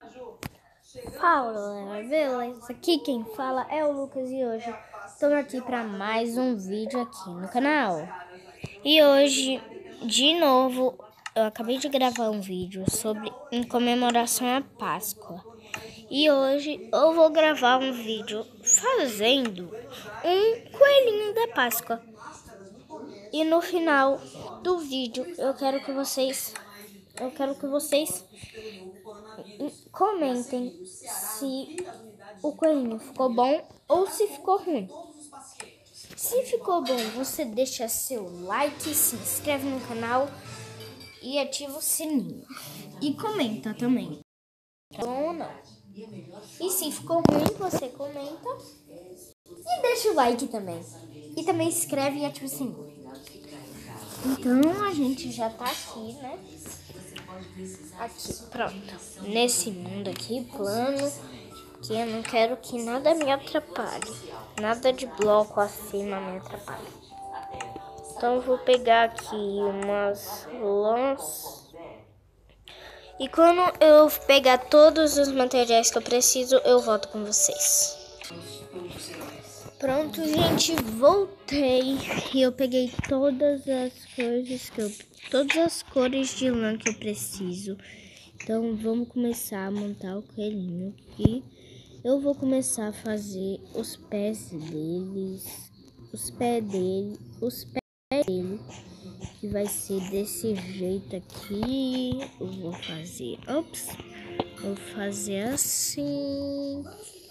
Fala galera, beleza? Aqui quem fala é o Lucas e hoje estou aqui para mais um vídeo aqui no canal. E hoje, de novo, eu acabei de gravar um vídeo sobre em comemoração à Páscoa. E hoje eu vou gravar um vídeo fazendo um coelhinho da Páscoa. E no final do vídeo eu quero que vocês comentem se o coelhinho ficou bom ou se ficou ruim. Se ficou bom, você deixa seu like, se inscreve no canal e ativa o sininho. E comenta também. Bom ou não. E se ficou ruim, você comenta e deixa o like também. E também se inscreve e ativa o sininho. Então a gente já tá aqui, né? Aqui, pronto. Nesse mundo aqui, plano, que eu não quero que nada me atrapalhe. Nada de bloco acima me atrapalhe. Então eu vou pegar aqui umas lãs. E quando eu pegar todos os materiais que eu preciso, eu volto com vocês. Pronto, gente, voltei. E eu peguei todas as coisas todas as cores de lã que eu preciso. Então vamos começar a montar o coelhinho aqui. Eu vou começar a fazer os pés dele, que vai ser desse jeito aqui. Eu vou fazer assim,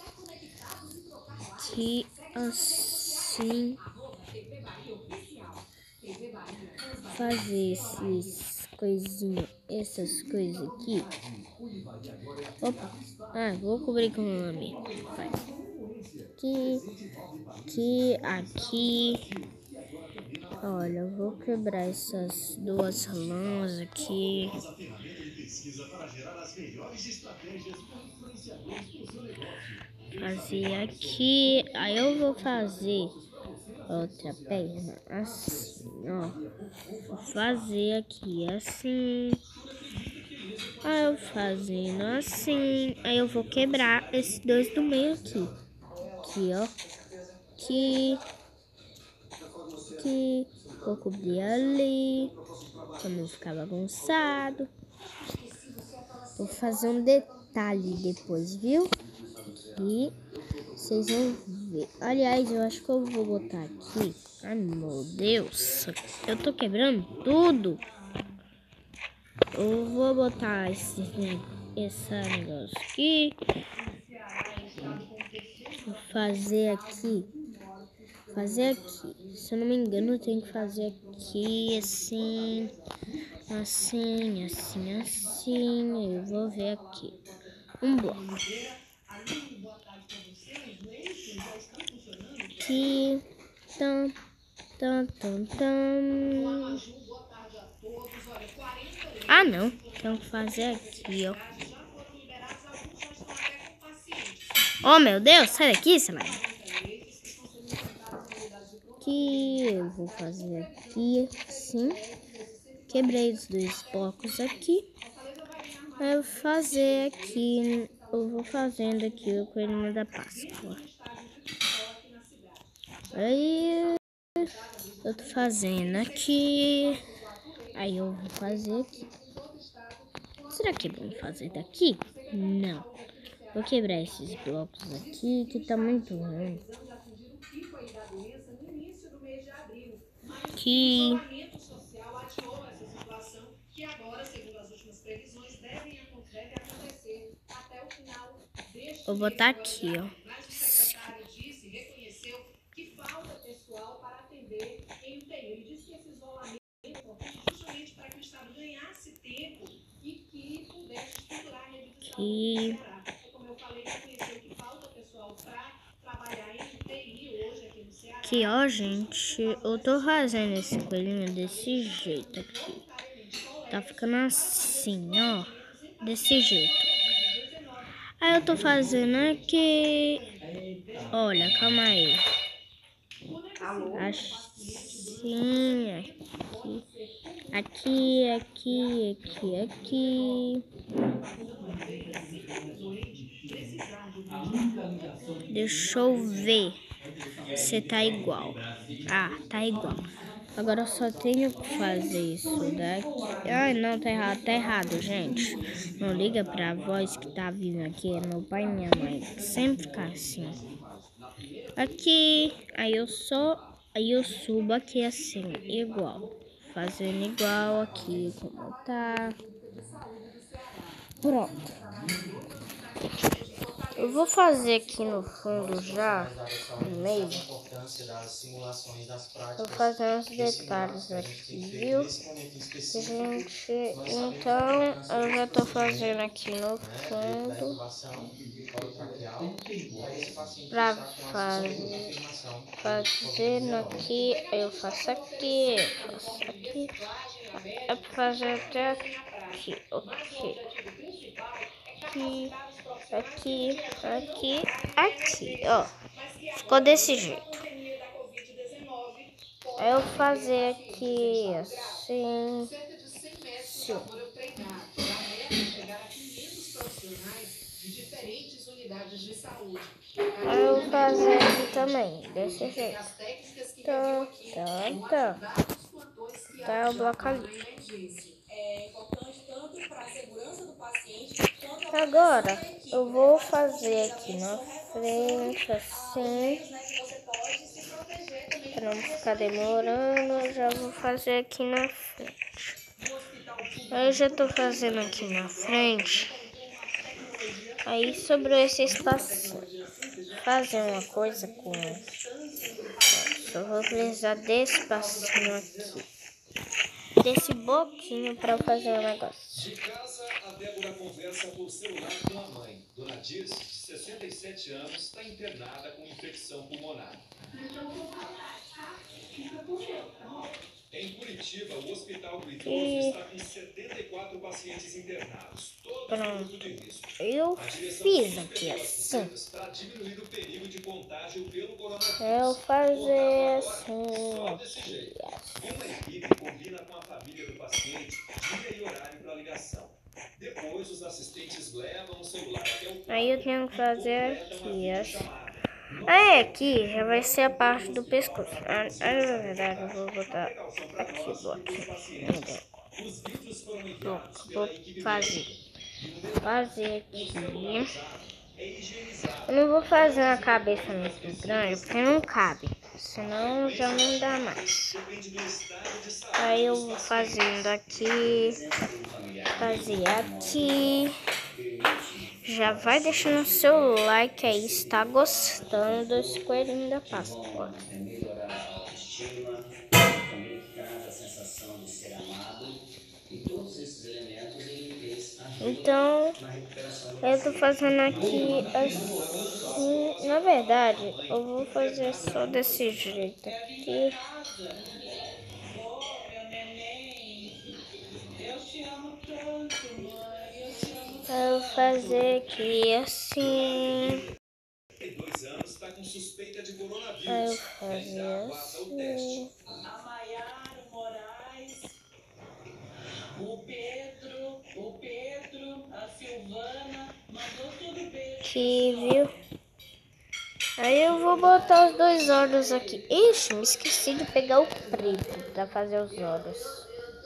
aqui, assim, fazer essas coisas aqui. Opa, vou cobrir com o lame. Aqui. Olha, eu vou quebrar essas duas lãs aqui. Fazer aqui. Aí eu vou fazer outra perna assim, ó. Vou fazer aqui assim. Aí eu fazendo assim. Aí eu vou quebrar esses dois do meio aqui. Aqui, ó. Aqui. Vou cobrir ali. Pra não ficar bagunçado. Vou fazer um detalhe depois, viu? E vocês vão ver. Aliás, eu acho que eu vou botar aqui. Ai, meu Deus. Eu tô quebrando tudo. Eu vou botar esse negócio aqui. Vou fazer aqui. Se eu não me engano, eu tenho que fazer aqui assim. Assim. Eu vou ver aqui. Um bloco. Aqui. Tam. Não. Tenho que fazer aqui, ó. Oh, meu Deus. Sai daqui, Samara. Aqui. Eu vou fazer aqui, assim. Quebrei os dois blocos aqui. Eu vou fazer aqui. Eu vou fazendo aqui o coelhinho da Páscoa. Aí eu tô fazendo aqui. Aí eu vou fazer aqui. Será que é bom fazer daqui? Não. Vou quebrar esses blocos aqui que tá muito ruim. Aqui. Vou botar aqui, ó. Aqui, ó, gente, eu tô fazendo esse coelhinho desse jeito aqui. Tá ficando assim, ó, desse jeito. Aí eu tô fazendo aqui. Olha, calma aí. Assim, aqui. Deixa eu ver se tá igual. Ah, tá igual. Agora eu só tenho que fazer isso daqui. Ai, não, tá errado, gente. Não liga pra voz que tá vindo aqui. É meu pai e minha mãe. Sempre fica assim. Aqui, aí eu subo aqui assim, igual. Fazendo igual aqui, como tá. Pronto. Eu vou fazer aqui no fundo já, no meio. Vou fazer uns detalhes aqui, viu? Gente, então eu já tô fazendo aqui no fundo. Pra fazendo aqui, eu faço aqui, eu faço aqui. É pra fazer até aqui, ok. Aqui, ó. Ficou desse jeito. Aí eu fazer aqui assim. Aí eu fazer aqui também, desse jeito. Tá o bloco ali. Agora eu vou fazer aqui na frente assim, para não ficar demorando. Eu já vou fazer aqui na frente. Aí eu já tô fazendo aqui na frente. Aí sobrou esse espacinho. Fazer uma coisa com. Só vou precisar desse espacinho aqui. Desse boquinho para fazer um negócio. De casa, a Débora conversa por celular com a mãe. Dona Dirce, de 67 anos, está internada com infecção pulmonar. Em Curitiba, o Hospital do Idoso está com 74 pacientes internados. Todos no grupo de risco. Eu fiz aqui assim. Para diminuir o perigo de contágio pelo coronavírus. Eu fazer assim. Uma equipe combina com a família do paciente dia e horário para ligação. Depois, os assistentes levam o celular até o quarto. Aí eu tenho que fazer aqui assim. Aí aqui já vai ser a parte do pescoço. Na verdade eu vou botar aqui, vou fazer aqui. Eu não vou fazer uma cabeça muito grande porque não cabe, senão já não dá mais. Aí eu vou fazendo aqui, fazer aqui. Já vai deixando o seu like aí se tá gostando desse coelhinho da Páscoa. Então, eu tô fazendo aqui assim. Na verdade, eu vou fazer só desse jeito aqui. Eu vou fazer aqui assim. Aí eu fazer assim. Aqui, viu? Aí eu vou botar os dois olhos aqui. Ixi, me esqueci de pegar o preto pra fazer os olhos.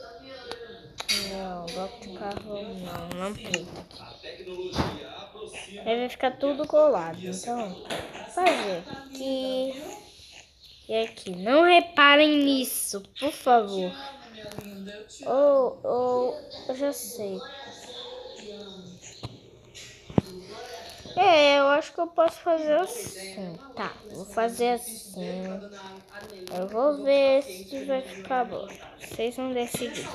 Não, bloco de carro não preto aqui. Aí vai ficar tudo colado. Então, fazer aqui e aqui. Não reparem nisso, por favor. Eu já sei. Eu acho que eu posso fazer assim. Tá, vou fazer assim. Eu vou ver se vai ficar bom. Vocês vão decidir.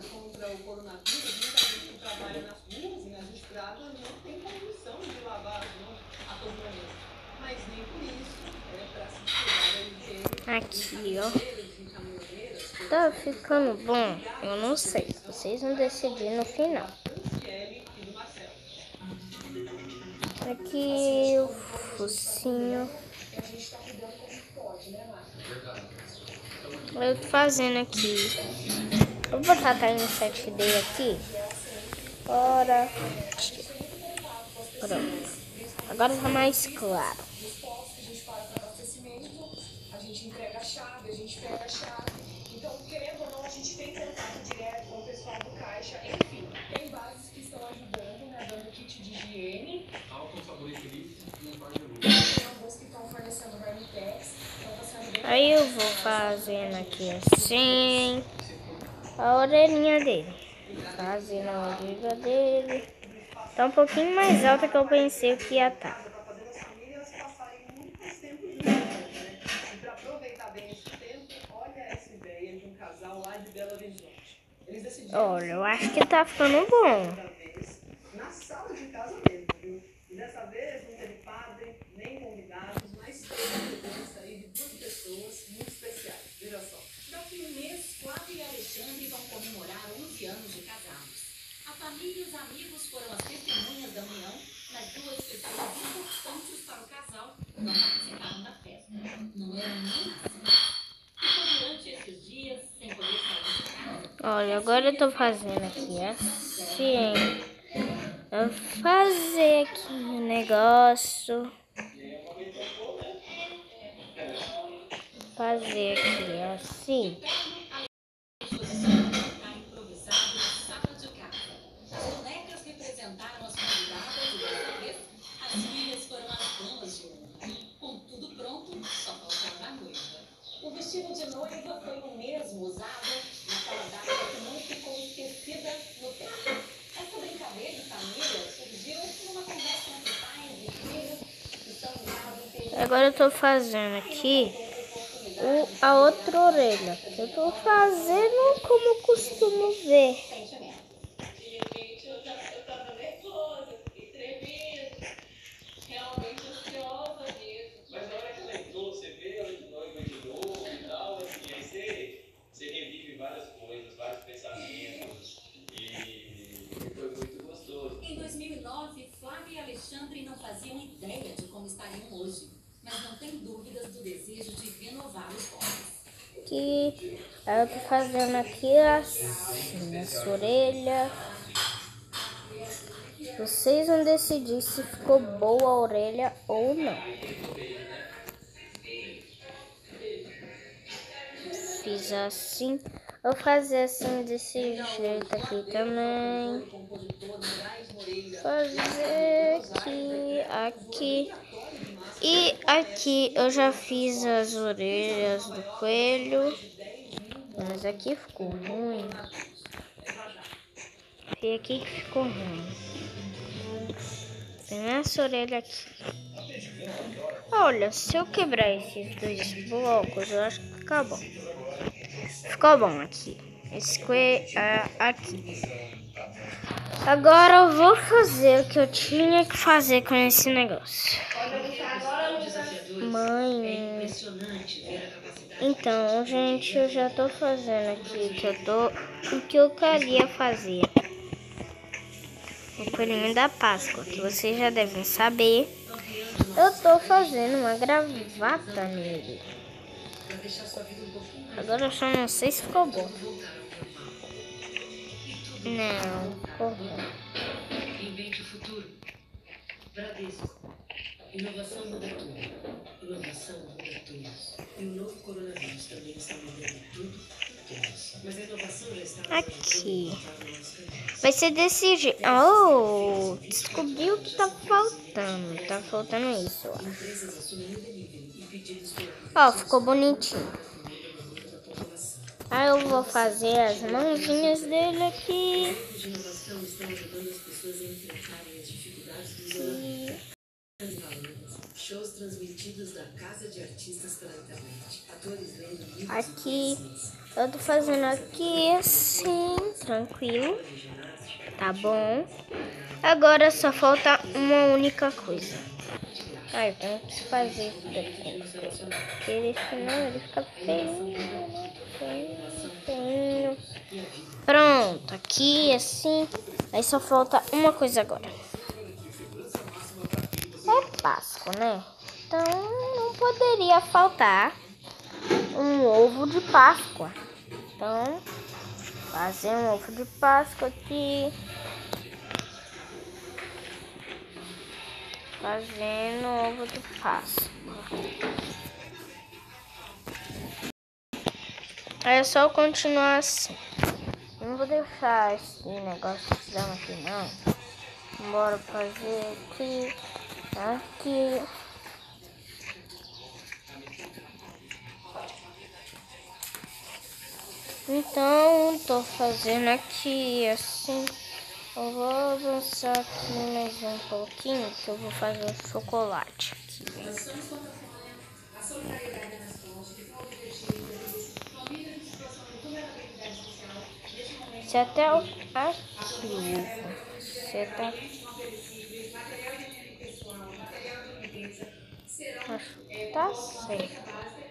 Aqui, ó. Tá ficando bom? Eu não sei. Vocês vão decidir no final. Aqui o focinho. Eu tô fazendo aqui. Eu vou botar a Time 7D aqui. Bora. Pronto. Agora tá mais claro. Nos postos que a gente para para abastecimento, a gente entrega a chave, a gente pega a chave. Então, querendo ou não, a gente tem contato direto com o pessoal do caixa. Enfim, tem bases que estão ajudando, né? Dando kit de higiene. Álcool, sabão e um par de luz. Tem alguns que estão fornecendo Vermitex. Então, tá sendo bem. Aí eu vou fazendo aqui assim a orelhinha dele. Fazendo a orelha dele. Tá um pouquinho mais alta que eu pensei que ia estar. Para fazer as famílias passarem muito mais tempo juntas, né? E para aproveitar bem esse tempo, olha essa ideia de um casal lá de Belo Horizonte. Eles decidiram. Olha, eu acho que tá ficando bom. Na sala de casa mesmo, viu? E dessa vez não teve padre, nem convidados, mas teve a presença aí de duas pessoas muito especiais. Veja só. Daqui um mês, Flávia e Alexandre vão comemorar 11 anos de casados. A família e os amigos foram as testemunhas da união, mas duas pessoas importantes para o casal não participaram da festa. Não eram nem nascidas. Ficou durante esses dias sem poder sair de casa. Olha, agora eu tô fazendo aqui assim. Eu vou fazer aqui o negócio. Fazer aqui assim. Improvisado na sala de casa. As bonecas representaram as convidadas e dessa vez as filhas foram as damas de honra. Com tudo pronto, só faltava a noiva. O vestido de noiva foi o mesmo usado naquela data que não ficou esquecida no tempo. Essa brincadeira de família surgiu numa conversa entre pais e filhos que são ligados em Agora eu tô fazendo aqui a outra orelha. Eu tô fazendo como eu costumo ver. sentimentos. Gente, eu tava nervosa, fiquei tremendo. Realmente ansiosa mesmo. Mas na hora que ela entrou, você vê ela de noiva de novo e tal, assim, aí você revive várias coisas, vários pensamentos, e foi muito gostoso. Em 2009, Flávia e Alexandre não faziam ideia de como estariam hoje, mas não tem dúvidas do desejo de renovar os votos. Aqui, aí eu tô fazendo aqui assim, essa orelha. Vocês vão decidir se ficou boa a orelha ou não. Fiz assim. Vou fazer assim desse jeito aqui também. Fazer aqui. E aqui eu já fiz as orelhas do coelho. Mas aqui ficou ruim. E aqui que ficou ruim. Tem essa orelha aqui. Olha, se eu quebrar esses dois blocos, eu acho que fica bom. Ficou bom aqui. Esse aqui. Agora eu vou fazer o que eu tinha que fazer com esse negócio. Mãe. Então, gente, eu já tô fazendo aqui o que eu queria fazer. O coelhinho da Páscoa, que vocês já devem saber. Eu tô fazendo uma gravata nele. Agora eu só não sei se ficou bom. Não, ficou bom. Invente o futuro. Bradesco. Inovação muda tudo. Inovação muda todos. E o novo coronavírus também está mudando tudo e todos. Mas a inovação já está Aqui. Vai ser desse jeito. Oh, descobri o que tá faltando. Tá faltando isso, ó. empresas assumem o delivery e pedidos Ó, ficou bonitinho. Aí eu vou fazer as mãozinhas dele aqui. de inovação estão ajudando as pessoas a enfrentarem as dificuldades do isolamento. Shows transmitidos da Casa de Artistas pela internet. Atores lendo livros Aqui, eu tô fazendo aqui assim, tranquilo. Tá bom. Agora só falta uma única coisa. Eu tenho que fazer isso daqui. Porque senão ele fica feio. Feio. Pronto, aqui assim. Aí só falta uma coisa agora. É Páscoa, né? Então não poderia faltar um ovo de Páscoa. Então, fazer um ovo de Páscoa aqui. fazendo ovo de Páscoa. É só continuar assim. Não vou deixar esse negócio aqui não. Bora fazer aqui. Então, tô fazendo aqui assim. Eu vou avançar aqui mais um pouquinho, que eu vou fazer o chocolate aqui. Você até aqui, você tá... Acho que tá certo.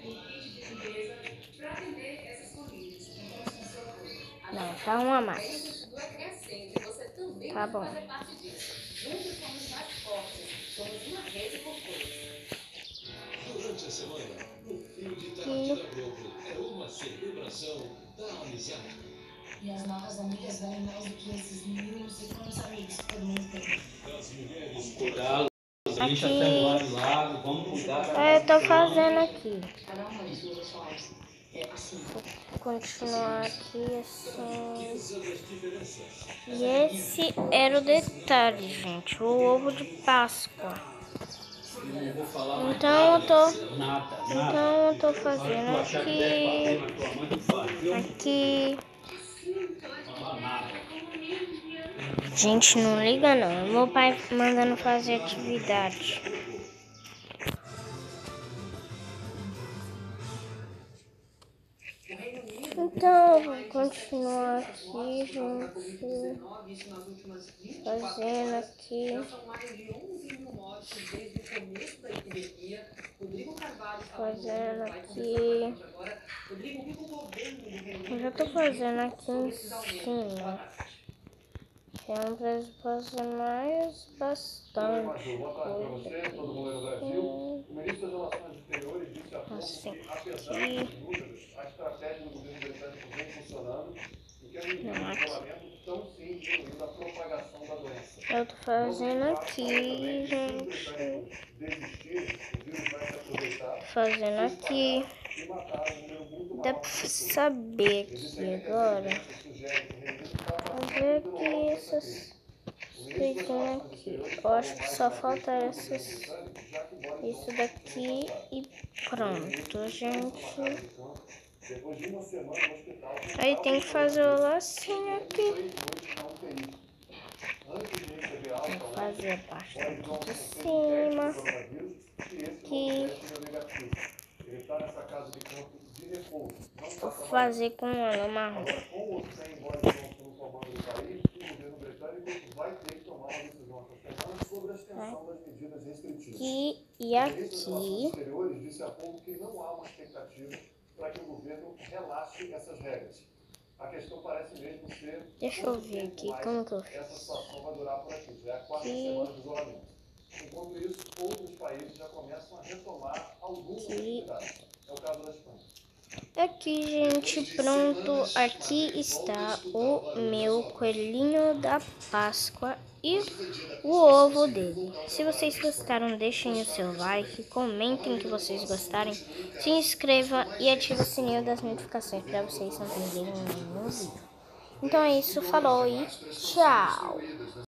Não, tá uma a mais. Tá bom. Durante a semana, o fio de tarde da Globo é uma celebração da amizade. E as novas amigas valem mais do que esses mil não sei quantos amigos que todo mundo tem. Das mulheres Cuidar, os lixos até lá do lado, vamos cuidar. Eu tô fazendo aqui. Cada uma das duas formas. É assim. Vou continuar aqui assim. riqueza das diferenças. E esse era o detalhe, gente. O ovo de Páscoa. Não vou falar mais Então eu tô... nada. Então eu tô fazendo aqui. Aqui. Gente, não liga não. É meu pai mandando fazer atividade. Então, eu vou continuar aqui, gente. Fazendo aqui. Fazendo aqui. Eu já tô fazendo aqui em cima. Eu preciso fazer mais bastante coisa. Assim. Aqui. A estratégia do governo britânico vem funcionando e que a medida Não, de isolamento estão sim diminuindo a propagação da doença. Eu tô fazendo aqui, gente. Desistir, o vírus vai se aproveitar Fazendo aqui. e matar um número muito Dá maior pra de pessoas. saber aqui agora. Vou ver aqui essas coisinhas aqui. Eu acho que só falta isso daqui e pronto, gente. Depois de uma semana no hospital, Aí tem que fazer o lacinho aqui. antes de receber alta, Vou fazer a parte aqui de cima. Aqui. Ele está nessa casa de campo de repouso. Vou fazer com ela marrom. Agora, com ou sem embora no comando do país, o governo britânico vai ter que tomar uma decisão essa semana sobre a extensão das medidas restritivas. Aqui e O ministro das Relações aqui. Exteriores disse há pouco que não há uma expectativa para que o governo relaxe essas regras. A questão parece mesmo ser... Deixa eu ver aqui como que eu Essa fiz. situação vai durar por aqui, já é a quarta semana de isolamento. Enquanto isso, outros países já começam a retomar algumas atividades. É o caso da Espanha. Aqui, gente, pronto. Aqui está o meu coelhinho da Páscoa e o ovo dele. Se vocês gostaram, deixem o seu like, comentem que vocês gostarem, se inscreva e ative o sininho das notificações para vocês não perderem nenhum vídeo. Então é isso, falou e tchau!